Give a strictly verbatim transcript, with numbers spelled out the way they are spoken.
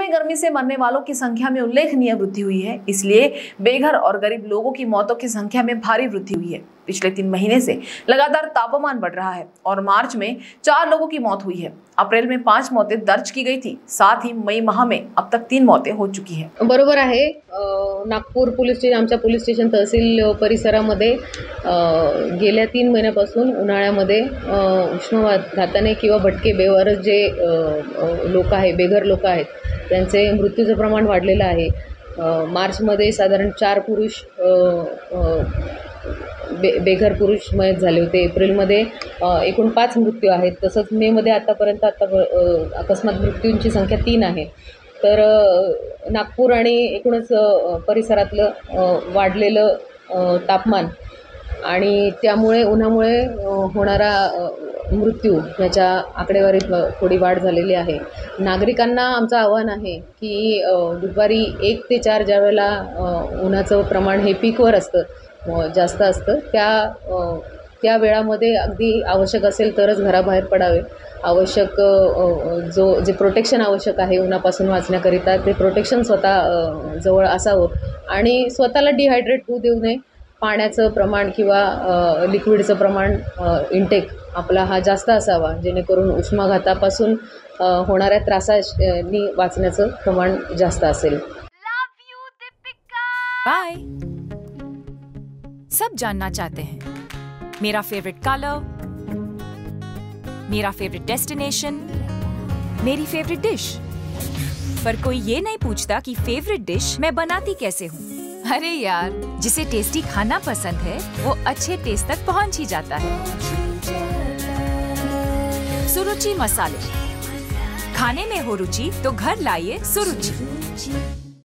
में गर्मी से मरने वालों की संख्या में उल्लेखनीय वृद्धि हुई है। इसलिए बेघर और गरीब लोगों की मौतों की संख्या में भारी वृद्धि हुई है। पिछले तीन महीने से लगातार तापमान बढ़ रहा है और मार्च में चार लोगों की मौत हुई है। अप्रैल में पांच मौतें दर्ज की गई थी। साथ ही मई माह में अब तक तीन मौतें हो चुकी हैं। बरोबर आहे। नागपूर पोलीस स्टेशन आमच्या पोलीस स्टेशन तहसील परिसरामध्ये गेल्या तीन महिन्यापासून उन्हाळ्यामध्ये उष्माघाताने किंवा भटके बेवारस जे लोक आहे बेघर लोक आहेत त्यांचे मृत्यूचं प्रमाण वाढलेलं आहे। मार्चमध्ये साधारण चार पुरुष बे बेघर पुरुष मयत झाले होते। एप्रिलमध्ये एकूण पाच मृत्यू आहेत। तसंच मेमध्ये आतापर्यंत आता अकस्मात मृत्यूंची संख्या तीन आहे। तर नागपूर आणि एकूणच परिसरातलं वाढलेलं तापमान आणि त्यामुळे उन्हामुळे होणारा मृत्यू याच्या आकडेवारीत थोडी वाढ झालेली आहे। नागरिकांना आमचं आव्हान आहे की दुपारी एक ते चार ज्या वेळेला उन्हाचं प्रमाण हे पीकवर असतं जास्त असतं त्या त्या वेळामध्ये अगदी आवश्यक असेल तरच घराबाहेर पडावे। आवश्यक जो जे प्रोटेक्शन आवश्यक आहे उन्हापासून वाचण्याकरिता ते प्रोटेक्शन स्वतः जवळ असावं आणि स्वतःला डिहायड्रेट होऊ देऊ नये। पाण्याचं प्रमाण किंवा लिक्विडचं प्रमाण इंटेक आपला हा जास्त असावा जेणेकरून उष्माघातापासून होणाऱ्या त्रासांनी वाचण्याचं प्रमाण जास्त असेल। बाय। सब जानना चाहते हैं मेरा फेवरेट कलर, मेरा फेवरेट डेस्टिनेशन, मेरी फेवरेट डिश, पर कोई ये नहीं पूछता कि फेवरेट डिश मैं बनाती कैसे हूँ। अरे यार, जिसे टेस्टी खाना पसंद है वो अच्छे टेस्ट तक पहुँच ही जाता है। सुरुचि मसाले, खाने में हो रुचि तो घर लाइए सुरुचि।